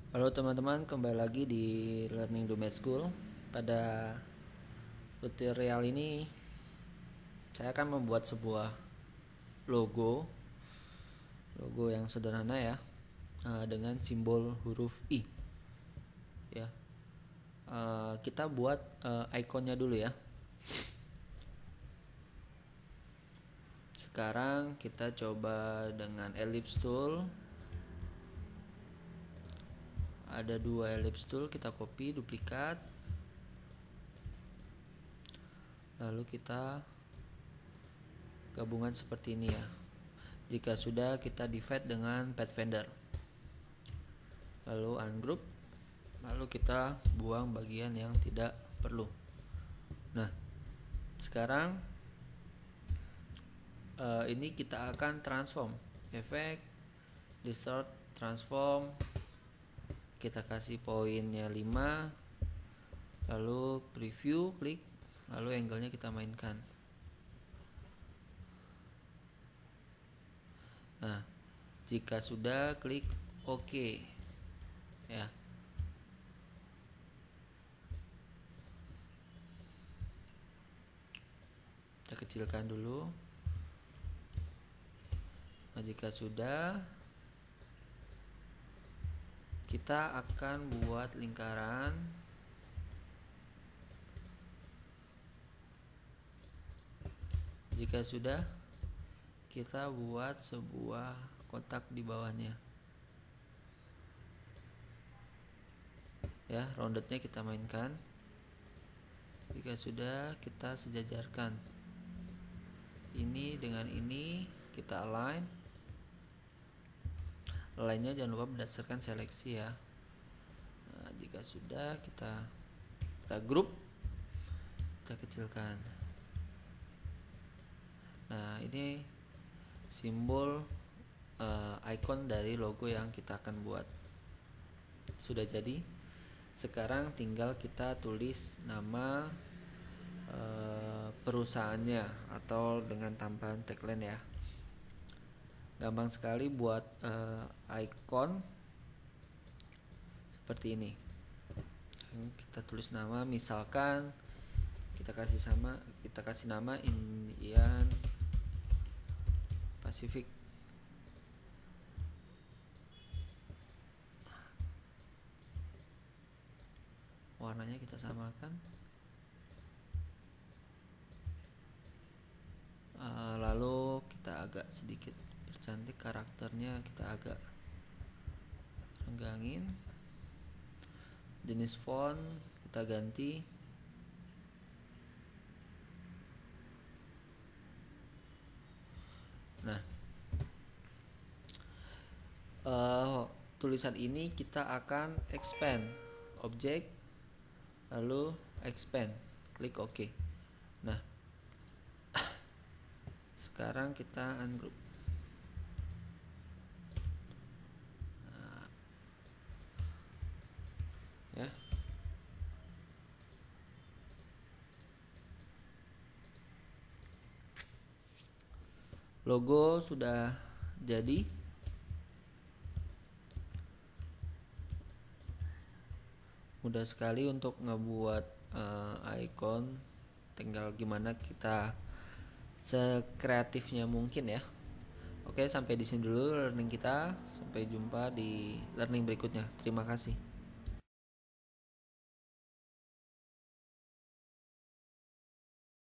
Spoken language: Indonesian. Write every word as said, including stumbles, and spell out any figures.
Halo teman-teman, kembali lagi di Learning Domain School. Pada tutorial ini saya akan membuat sebuah logo logo yang sederhana ya, dengan simbol huruf I ya. Kita buat ikonnya dulu ya. Sekarang kita coba dengan ellipse tool. Ada dua ellipse tool, kita copy, duplikat, lalu kita gabungan seperti ini ya. Jika sudah, kita divide dengan Pathfinder, lalu ungroup, lalu kita buang bagian yang tidak perlu. Nah, sekarang uh, ini kita akan transform, efek, distort, transform. Kita kasih poinnya lima, lalu preview, klik, lalu angle-nya kita mainkan. Nah, jika sudah, klik OK ya. Kita kecilkan dulu. Nah, jika sudah, kita akan buat lingkaran. Jika sudah, kita buat sebuah kotak di bawahnya ya. Roundednya kita mainkan. Jika sudah, kita sejajarkan ini dengan ini, kita align. Lainnya jangan lupa berdasarkan seleksi ya. Nah, jika sudah, kita kita group, kita kecilkan. Nah, ini simbol uh, icon dari logo yang kita akan buat. Sudah jadi. Sekarang tinggal kita tulis nama uh, perusahaannya atau dengan tambahan tagline ya. Gampang sekali buat uh, icon seperti ini. Kita tulis nama, misalkan kita kasih sama kita kasih nama Indian Pacific. Warnanya kita samakan. Uh, lalu kita agak sedikit percantik karakternya, kita agak renggangin. Jenis font kita ganti. Nah, uh, tulisan ini kita akan expand objek, lalu expand, klik OK. Nah, sekarang kita ungroup. Nah, ya. Logo sudah jadi. Mudah sekali untuk ngebuat uh, icon. Tinggal gimana kita sekreatifnya mungkin ya. Oke, sampai di sini dulu learning kita. Sampai jumpa di learning berikutnya. Terima kasih.